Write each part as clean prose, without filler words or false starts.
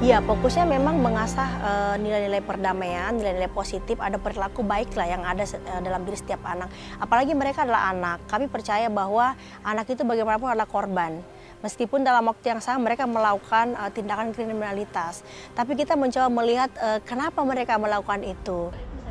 Iya, fokusnya memang mengasah nilai-nilai perdamaian, nilai-nilai positif, ada perilaku baik lah yang ada dalam diri setiap anak. Apalagi mereka adalah anak. Kami percaya bahwa anak itu bagaimanapun adalah korban. Meskipun dalam waktu yang sama mereka melakukan tindakan kriminalitas, tapi kita mencoba melihat kenapa mereka melakukan itu.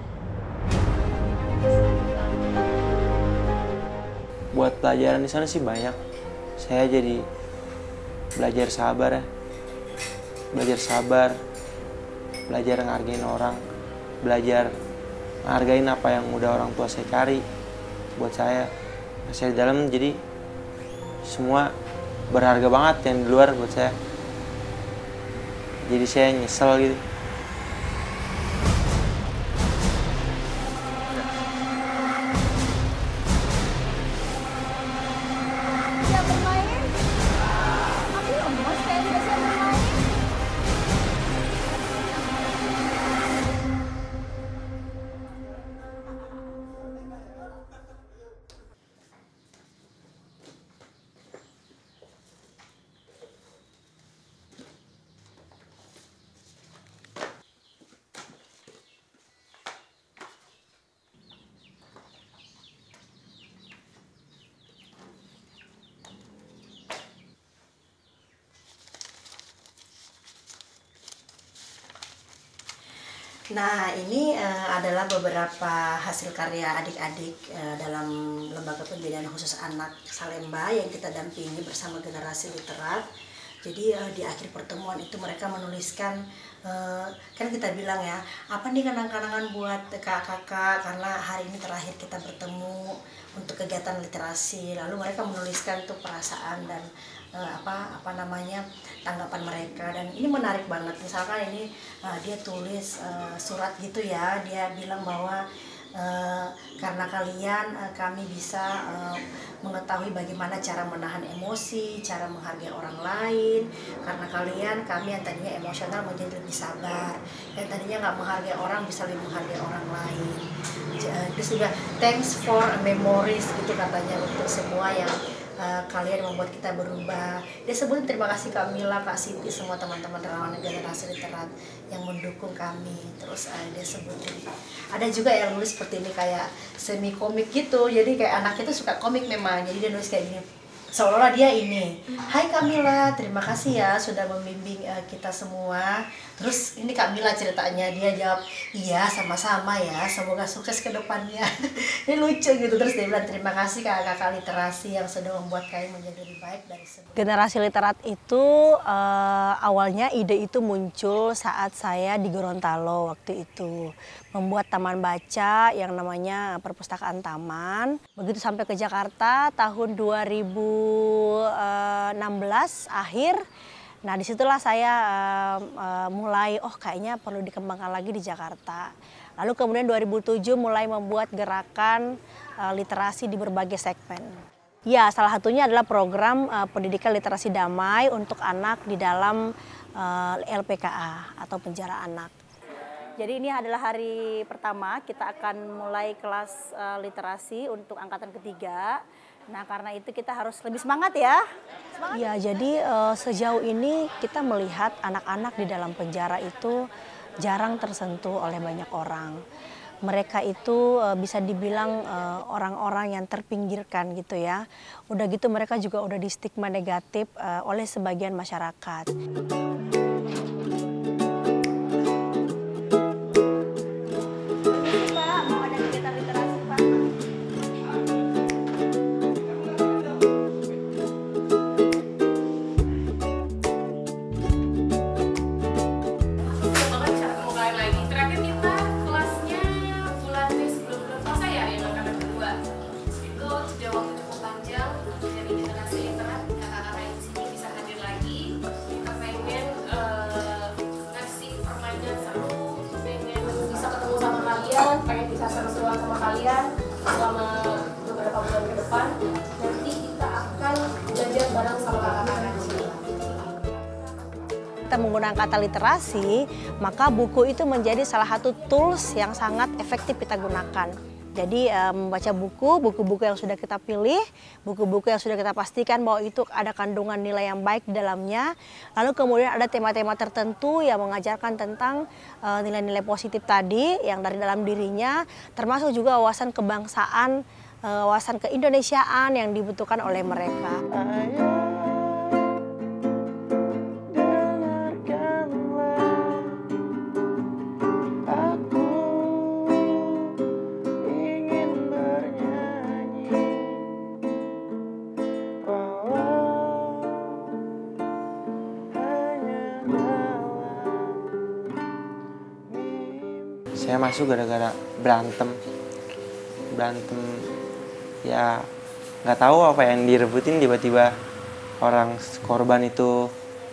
Buat pelajaran di sana sih banyak. Saya jadi belajar sabar ya. Belajar sabar, belajar ngehargain orang, belajar ngehargain apa yang udah orang tua saya cari buat saya. Saya di dalam jadi semua berharga banget yang di luar buat saya. Jadi saya nyesel gitu. Nah, ini adalah beberapa hasil karya adik-adik dalam Lembaga Pembinaan Khusus Anak Salemba yang kita dampingi bersama generasi literat. Jadi di akhir pertemuan itu mereka menuliskan, kan kita bilang ya, apa nih kenang-kenangan buat kakak-kakak karena hari ini terakhir kita bertemu untuk kegiatan literasi. Lalu mereka menuliskan tuh perasaan dan apa namanya tanggapan mereka, dan ini menarik banget. Misalkan ini dia tulis surat gitu ya, dia bilang bahwa karena kalian kami bisa mengetahui bagaimana cara menahan emosi, cara menghargai orang lain. Karena kalian, kami yang tadinya emosional menjadi lebih sabar, yang tadinya nggak menghargai orang bisa lebih menghargai orang lain. Terus juga thanks for memories gitu katanya untuk semua yang kalian membuat kita berubah. Dia sebutin terima kasih Kak Mila, Kak Siti, semua teman-teman relawan generasi literat yang mendukung kami. Terus dia sebutin ada juga yang nulis seperti ini kayak semi komik gitu, jadi kayak anaknya tuh suka komik memang, jadi dia nulis kayak gini seolah-olah dia ini, hai Kak Mila, terima kasih ya sudah membimbing kita semua. Terus ini Kak Mila ceritanya, dia jawab, iya sama-sama ya, semoga sukses ke depannya. Ini lucu gitu. Terus dia bilang, terima kasih kakak-kakak literasi yang sudah membuat kalian menjadi lebih baik dari sebelumnya. Generasi literat itu awalnya ide itu muncul saat saya di Gorontalo waktu itu. Membuat taman baca yang namanya Perpustakaan Taman. Begitu sampai ke Jakarta tahun 2016 akhir. Nah disitulah saya mulai, oh kayaknya perlu dikembangkan lagi di Jakarta. Lalu kemudian 2007 mulai membuat gerakan literasi di berbagai segmen. Ya, salah satunya adalah program pendidikan literasi damai untuk anak di dalam LPKA atau penjara anak. Jadi ini adalah hari pertama kita akan mulai kelas literasi untuk angkatan ketiga. Nah karena itu kita harus lebih semangat ya. Ya, jadi sejauh ini kita melihat anak-anak di dalam penjara itu jarang tersentuh oleh banyak orang. Mereka itu bisa dibilang orang-orang yang terpinggirkan gitu ya. Udah gitu mereka juga udah di stigma negatif oleh sebagian masyarakat. Pengen bisa seru-seruan sama kalian selama beberapa bulan ke depan. Nanti kita akan belajar bareng sama kakak-kakak di sini. Kita menggunakan kata literasi, maka buku itu menjadi salah satu tools yang sangat efektif kita gunakan. Jadi membaca buku-buku yang sudah kita pilih, buku-buku yang sudah kita pastikan bahwa itu ada kandungan nilai yang baik di dalamnya. Lalu kemudian ada tema-tema tertentu yang mengajarkan tentang nilai-nilai positif tadi yang dari dalam dirinya, termasuk juga wawasan kebangsaan, wawasan keindonesiaan yang dibutuhkan oleh mereka. Saya masuk gara-gara berantem ya nggak tahu apa yang direbutin, tiba-tiba orang korban itu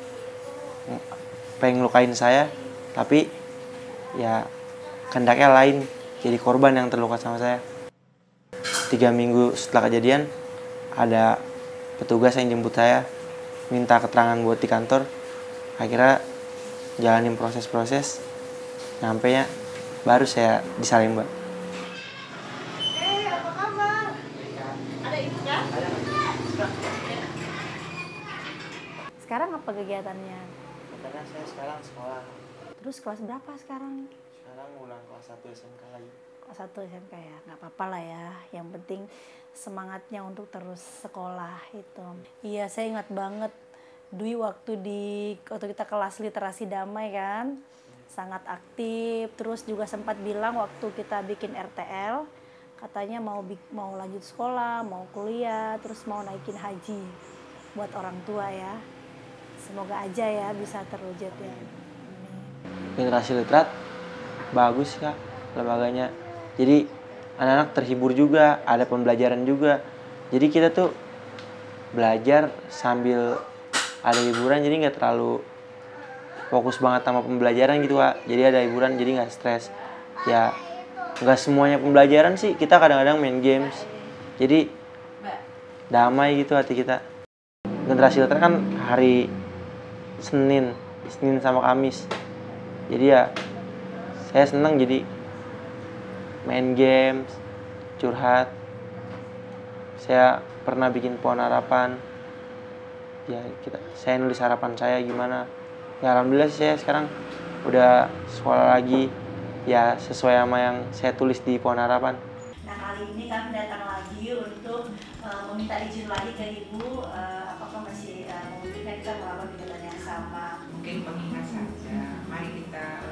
pengen lukain saya, tapi ya kehendaknya lain, jadi korban yang terluka sama saya. 3 minggu setelah kejadian ada petugas yang jemput saya, minta keterangan buat di kantor. Akhirnya jalanin proses-proses, nyampe nya baru saya di Salemba. Apa kabar? Ada ibu kan? Sekarang apa kegiatannya? Karena saya sekarang sekolah. Terus kelas berapa sekarang? Sekarang ulang kelas 1 SMK lagi. Kelas 1 SMK ya, nggak apa-apa lah ya. Yang penting semangatnya untuk terus sekolah itu. Iya, saya ingat banget Dwi waktu kita kelas literasi damai kan, sangat aktif. Terus juga sempat bilang waktu kita bikin RTL, katanya mau lanjut sekolah, mau kuliah, terus mau naikin haji buat orang tua ya. Semoga aja ya bisa terwujud ya. Generasi Literat bagus Kak lembaganya. Jadi anak-anak terhibur juga, ada pembelajaran juga. Jadi kita tuh belajar sambil ada hiburan, jadi nggak terlalu fokus banget sama pembelajaran gitu Kak. Jadi ada hiburan, jadi nggak stres. Ya nggak semuanya pembelajaran sih, kita kadang-kadang main games. Jadi damai gitu hati kita. Generasi Literat kan hari Senin sama Kamis. Jadi ya saya senang jadi main games, curhat. Saya pernah bikin pohon harapan. Ya saya nulis harapan saya gimana. Ya alhamdulillah sih saya sekarang udah sekolah lagi. Ya sesuai sama yang saya tulis di pohon harapan. Nah kali ini kami datang lagi untuk meminta izin lagi ke Ibu, apakah masih memungkinkan kita melakukan kegiatan yang sama? Mungkin pengingat saja, mari kita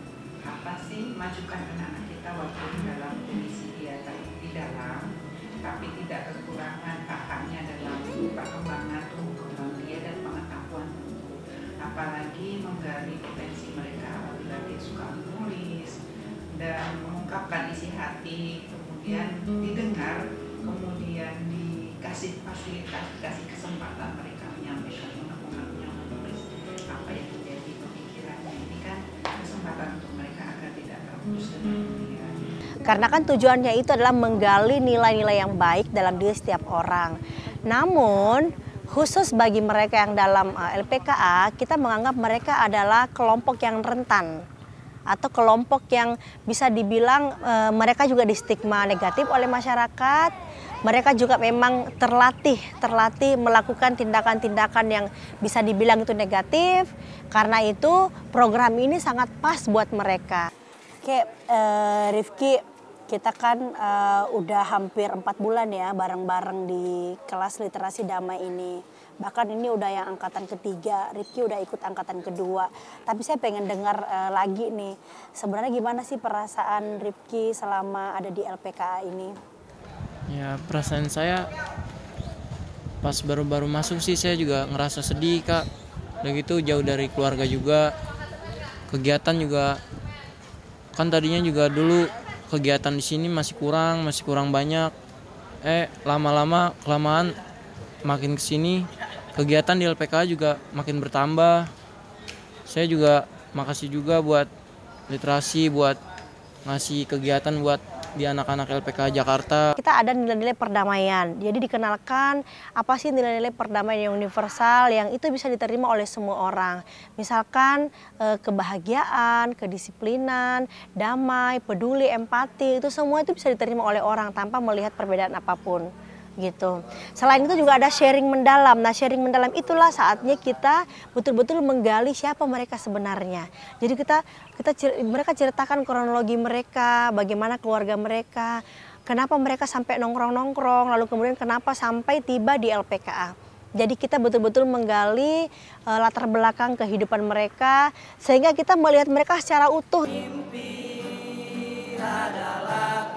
majukan anak-anak kita waktu di dalam kondisi dia di dalam, tapi tidak kekurangan hak-haknya dalam perkembangan tumbuh kembang dia dan pengetahuan tumbuh. Apalagi menggali potensi mereka apabila dia suka menulis dan mengungkapkan isi hati, kemudian didengar, kemudian dikasih fasilitas, dikasih kesempatan mereka menyampaikan unek-uneknya, menulis apa yang menjadi pemikirannya. Ini kan kesempatan untuk mereka agar tidak terputus dengan dunia. Karena kan tujuannya itu adalah menggali nilai-nilai yang baik dalam diri setiap orang. Namun khusus bagi mereka yang dalam LPKA, kita menganggap mereka adalah kelompok yang rentan atau kelompok yang bisa dibilang mereka juga distigma negatif oleh masyarakat. Mereka juga memang terlatih melakukan tindakan-tindakan yang bisa dibilang itu negatif. Karena itu program ini sangat pas buat mereka. Oke, Rifki, kita kan udah hampir 4 bulan ya bareng-bareng di kelas literasi damai ini. Bahkan ini udah yang angkatan ketiga, Rifki udah ikut angkatan kedua. Tapi saya pengen dengar lagi nih, sebenarnya gimana sih perasaan Rifki selama ada di LPKA ini? Ya perasaan saya pas baru-baru masuk sih saya juga ngerasa sedih Kak. Udah gitu jauh dari keluarga juga. Kegiatan juga kan tadinya juga dulu kegiatan di sini masih kurang banyak. Lama-lama kelamaan makin kesini kegiatan di LPKA juga makin bertambah. Saya juga makasih juga buat literasi, buat ngasih kegiatan buat di anak-anak LPK Jakarta. Kita ada nilai-nilai perdamaian, jadi dikenalkan apa sih nilai-nilai perdamaian yang universal yang itu bisa diterima oleh semua orang. Misalkan kebahagiaan, kedisiplinan, damai, peduli, empati, itu semua itu bisa diterima oleh orang tanpa melihat perbedaan apapun. Gitu. Selain itu juga ada sharing mendalam. Nah, sharing mendalam itulah saatnya kita betul-betul menggali siapa mereka sebenarnya. Jadi mereka ceritakan kronologi mereka, bagaimana keluarga mereka, kenapa mereka sampai nongkrong-nongkrong, lalu kemudian kenapa sampai tiba di LPKA. Jadi kita betul-betul menggali latar belakang kehidupan mereka sehingga kita melihat mereka secara utuh. Mimpi adalah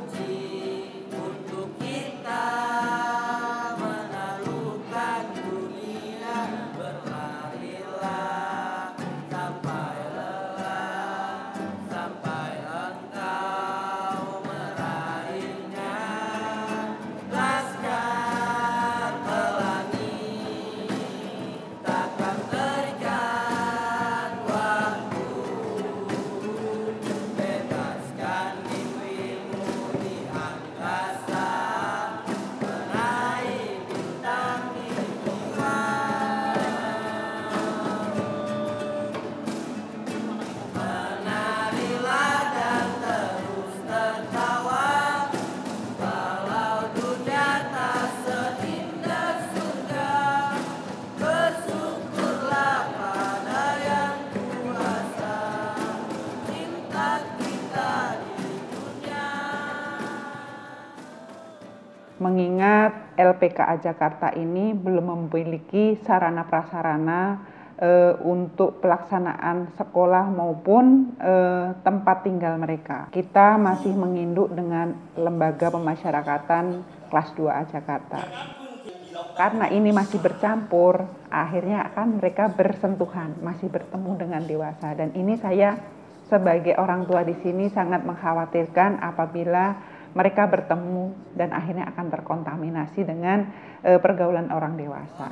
mengingat LPKA Jakarta ini belum memiliki sarana prasarana untuk pelaksanaan sekolah maupun tempat tinggal mereka. Kita masih menginduk dengan lembaga pemasyarakatan kelas 2A Jakarta. Karena ini masih bercampur, akhirnya akan mereka bersentuhan, masih bertemu dengan dewasa. Dan ini saya sebagai orang tua di sini sangat mengkhawatirkan apabila mereka bertemu dan akhirnya akan terkontaminasi dengan pergaulan orang dewasa.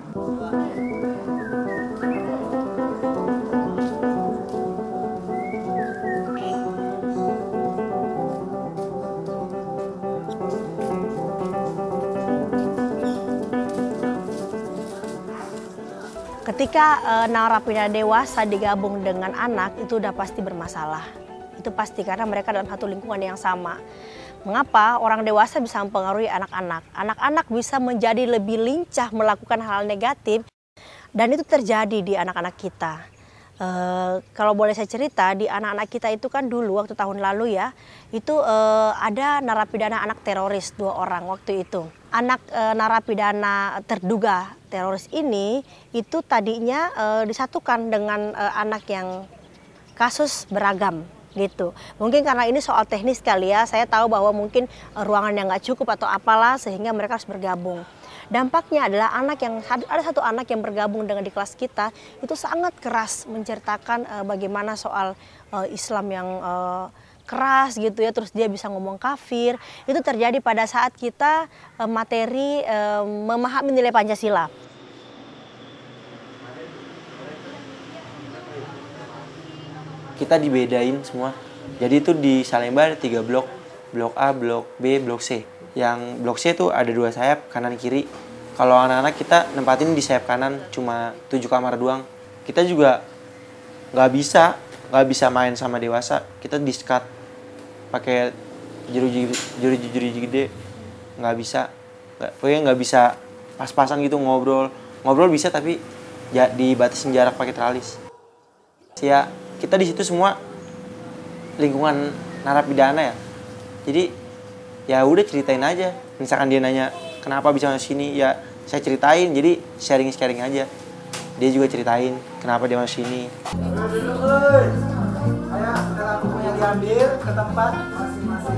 Ketika narapidana dewasa digabung dengan anak itu udah pasti bermasalah. Itu pasti karena mereka dalam satu lingkungan yang sama. Mengapa orang dewasa bisa mempengaruhi anak-anak? Anak-anak bisa menjadi lebih lincah melakukan hal negatif dan itu terjadi di anak-anak kita. Kalau boleh saya cerita, di anak-anak kita itu kan dulu waktu tahun lalu ya, itu ada narapidana anak teroris 2 orang waktu itu. Anak narapidana terduga teroris ini itu tadinya disatukan dengan anak yang kasus beragam. Gitu. Mungkin karena ini soal teknis kali ya, saya tahu bahwa mungkin ruangan yang nggak cukup atau apalah sehingga mereka harus bergabung. Dampaknya adalah ada satu anak yang bergabung dengan di kelas kita itu sangat keras menceritakan bagaimana soal Islam yang keras gitu ya, terus dia bisa ngomong kafir. Itu terjadi pada saat kita materi memahami nilai Pancasila. Kita dibedain semua. Jadi itu di Salemba ada 3 blok. Blok A, blok B, blok C. Yang blok C itu ada 2 sayap, kanan kiri. Kalau anak-anak kita nempatin di sayap kanan cuma 7 kamar doang. Kita juga nggak bisa main sama dewasa. Kita diskat pakai jeruji gede. Pokoknya nggak bisa pas-pasan gitu ngobrol. Ngobrol bisa tapi dibatasin jarak pakai teralis. Ya, kita di situ semua lingkungan narapidana ya. Jadi ya udah ceritain aja. Misalkan dia nanya kenapa bisa masuk sini, ya saya ceritain. Jadi sharing aja. Dia juga ceritain kenapa dia masuk sini. Saya setelah bukunya diambil ke tempat masing-masing.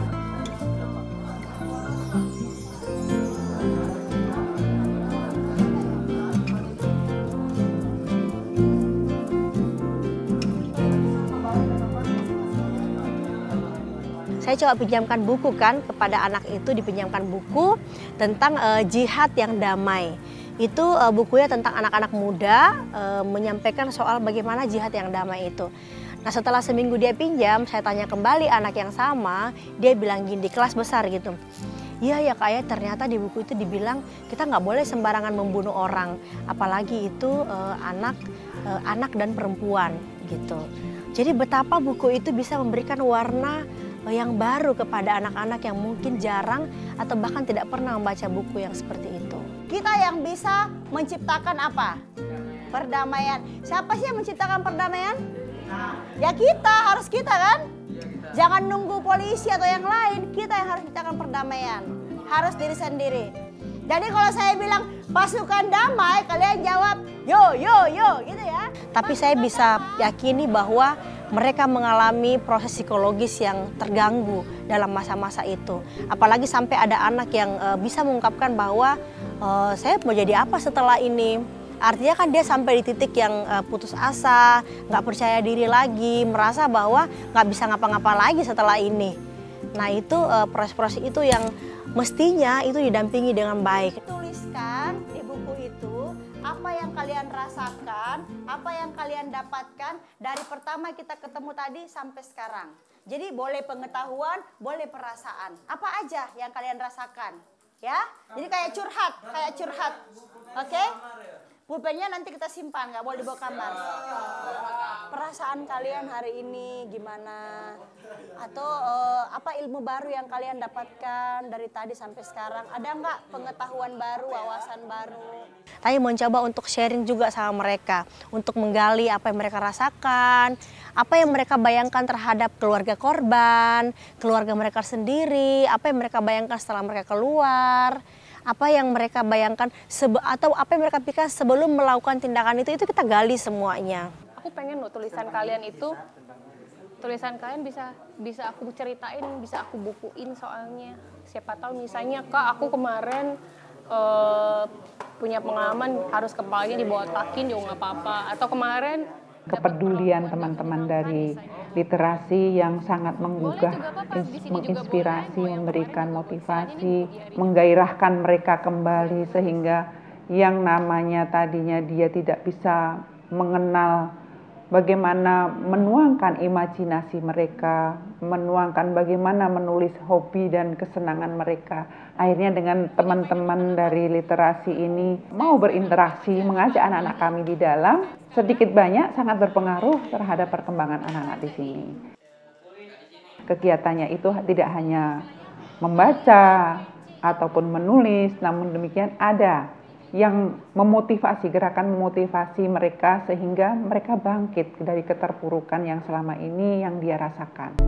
Saya coba pinjamkan buku kan, kepada anak itu dipinjamkan buku tentang jihad yang damai. Itu bukunya tentang anak-anak muda menyampaikan soal bagaimana jihad yang damai itu. Nah setelah seminggu dia pinjam, saya tanya kembali anak yang sama, dia bilang gini di kelas besar gitu. Iya ya kak ya, ternyata di buku itu dibilang kita nggak boleh sembarangan membunuh orang, apalagi itu anak dan perempuan gitu. Jadi betapa buku itu bisa memberikan warna yang baru kepada anak-anak yang mungkin jarang atau bahkan tidak pernah membaca buku yang seperti itu. Kita yang bisa menciptakan apa? Perdamaian. Siapa sih yang menciptakan perdamaian? Ya kita, harus kita kan? Jangan nunggu polisi atau yang lain, kita yang harus menciptakan perdamaian. Harus diri sendiri. Jadi kalau saya bilang pasukan damai, kalian jawab yo gitu ya. Tapi saya bisa yakini bahwa mereka mengalami proses psikologis yang terganggu dalam masa-masa itu. Apalagi sampai ada anak yang bisa mengungkapkan bahwa saya mau jadi apa setelah ini. Artinya kan dia sampai di titik yang putus asa, nggak percaya diri lagi, merasa bahwa nggak bisa ngapa-ngapa lagi setelah ini. Nah itu proses-proses itu yang mestinya itu didampingi dengan baik. Tuliskan di buku itu apa yang kalian rasakan, apa yang kalian dapatkan dari pertama kita ketemu tadi sampai sekarang. Jadi boleh pengetahuan, boleh perasaan. Apa aja yang kalian rasakan, ya? Jadi kayak curhat, oke? Pulpennya nanti kita simpan, nggak boleh dibawa kamar. Perasaan kalian hari ini gimana? Atau apa ilmu baru yang kalian dapatkan dari tadi sampai sekarang? Ada nggak pengetahuan baru, wawasan baru? Saya mencoba untuk sharing juga sama mereka, untuk menggali apa yang mereka rasakan, apa yang mereka bayangkan terhadap keluarga korban, keluarga mereka sendiri, apa yang mereka bayangkan setelah mereka keluar. Apa yang mereka bayangkan atau apa yang mereka pikirkan sebelum melakukan tindakan itu kita gali semuanya. Aku pengen loh tulisan kalian bisa aku ceritain, bisa aku bukuin soalnya. Siapa tahu misalnya kak aku kemarin punya pengalaman harus kepalanya dibotakin juga nggak apa-apa. Atau kemarin kepedulian teman-teman dari literasi yang sangat menggugah, menginspirasi, memberikan motivasi, menggairahkan mereka kembali sehingga yang namanya tadinya dia tidak bisa mengenal bagaimana menuangkan imajinasi mereka, menuangkan bagaimana menulis hobi dan kesenangan mereka. Akhirnya dengan teman-teman dari literasi ini mau berinteraksi, mengajak anak-anak kami di dalam, sedikit banyak sangat berpengaruh terhadap perkembangan anak-anak di sini. Kegiatannya itu tidak hanya membaca ataupun menulis, namun demikian ada yang memotivasi, gerakan memotivasi mereka sehingga mereka bangkit dari keterpurukan yang selama ini yang dia rasakan.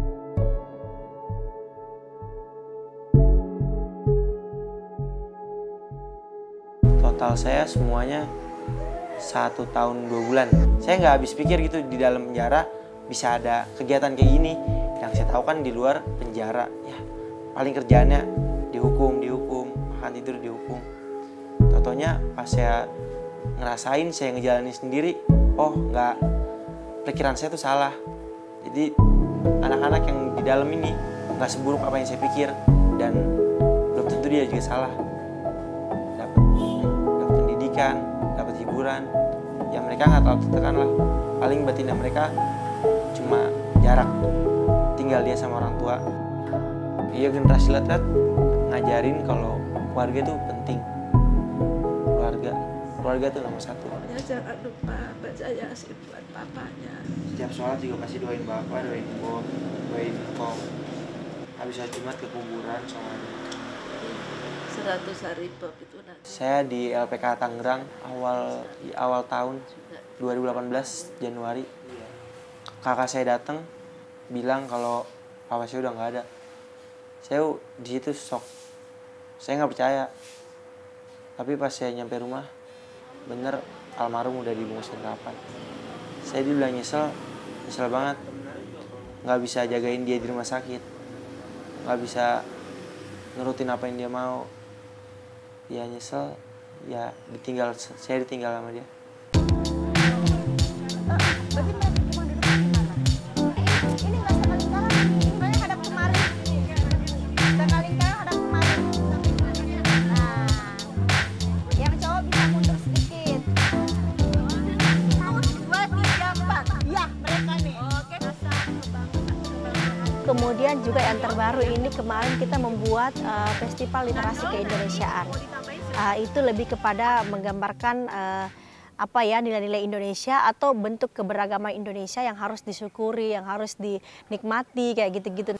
Total saya semuanya 1 tahun 2 bulan. Saya nggak habis pikir gitu di dalam penjara bisa ada kegiatan kayak gini. Yang saya tahu kan di luar penjara ya paling kerjaannya dihukum, makan tidur dihukum. Totonya pas saya ngerasain, saya ngejalanin sendiri, oh nggak, pikiran saya tuh salah. Jadi anak-anak yang di dalam ini nggak seburuk apa yang saya pikir dan belum tentu dia juga salah. Dapat pendidikan, dapat hiburan, ya mereka nggak terlalu tertekan lah. Paling batinnya mereka cuma jarak tinggal dia sama orang tua. Iya, generasi literate ngajarin kalau keluarga itu penting. Keluarga itu nomor 1. Jangan lupa baca Yasin buat papanya. Setiap sholat juga pasti doain bapak, doain ibu, doain kong. Habis sholat Jumat ke kuburan sama 100 hari Bob itu nanti. saya di LPK Tangerang awal tahun 2018 Januari. Kakak saya datang bilang kalau papa saya udah nggak ada. Saya di situ shock. Saya nggak percaya. Tapi pas saya nyampe rumah, bener almarhum udah dibungkusin rapat. Saya dibilang nyesel banget. Nggak bisa jagain dia di rumah sakit, nggak bisa nurutin apa yang dia mau. Ya nyesel, ya saya ditinggal sama dia. Berarti mereka cuma duduk di mana? Ini nggak sekali lingkaran, sebenarnya hadap kemari. Sekali lingkaran hadap kemari. Nah, yang cowok bisa mundur sedikit. 1, 2, 3, 4. Iya, mereka nih. kemudian juga yang terbaru ini kemarin kita membuat festival literasi keindonesiaan. Itu lebih kepada menggambarkan apa ya, nilai-nilai Indonesia atau bentuk keberagaman Indonesia yang harus disyukuri, yang harus dinikmati kayak gitu-gitu.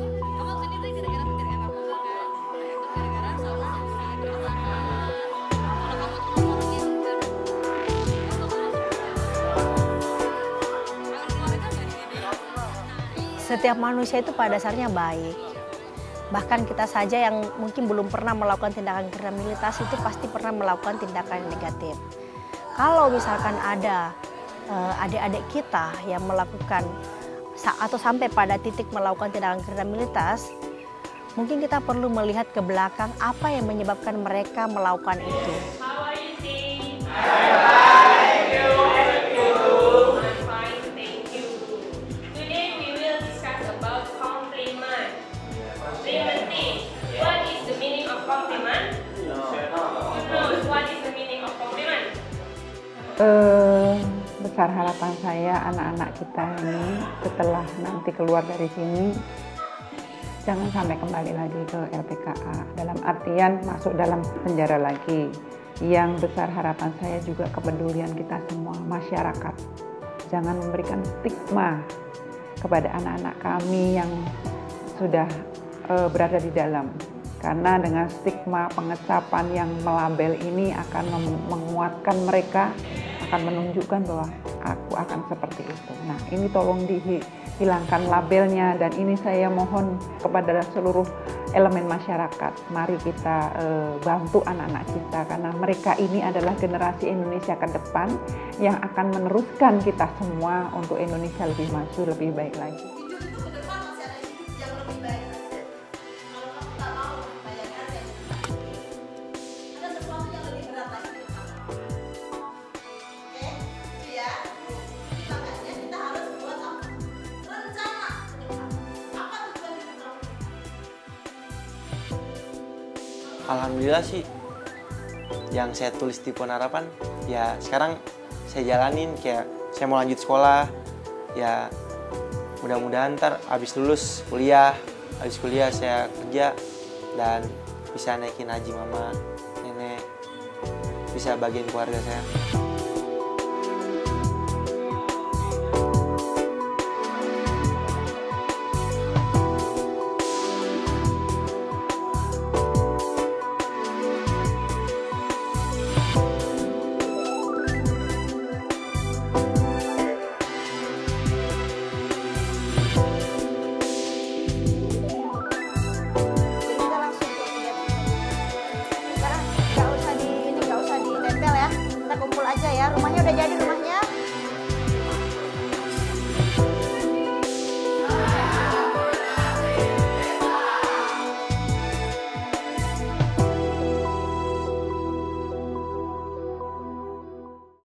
Setiap manusia itu pada dasarnya baik. Bahkan kita saja yang mungkin belum pernah melakukan tindakan kriminalitas itu pasti pernah melakukan tindakan yang negatif. Kalau misalkan ada adik-adik kita yang melakukan atau sampai pada titik melakukan tindakan kriminalitas, mungkin kita perlu melihat ke belakang apa yang menyebabkan mereka melakukan itu. Besar harapan saya anak-anak kita ini setelah nanti keluar dari sini jangan sampai kembali lagi ke LPKA, dalam artian masuk dalam penjara lagi. Yang besar harapan saya juga kepedulian kita semua, masyarakat. Jangan memberikan stigma kepada anak-anak kami yang sudah berada di dalam. Karena dengan stigma pengecapan yang melabel ini akan menguatkan mereka, akan menunjukkan bahwa aku akan seperti itu. Nah, ini tolong dihilangkan labelnya, dan ini saya mohon kepada seluruh elemen masyarakat. Mari kita bantu anak-anak kita, karena mereka ini adalah generasi Indonesia ke depan yang akan meneruskan kita semua untuk Indonesia lebih maju, lebih baik lagi. Alhamdulillah sih, yang saya tulis di Pohon Harapan, ya sekarang saya jalanin, kayak saya mau lanjut sekolah, ya mudah-mudahan ntar habis lulus kuliah, habis kuliah saya kerja, dan bisa naikin haji mama, nenek, bisa bagian keluarga saya. Rumahnya udah jadi rumahnya.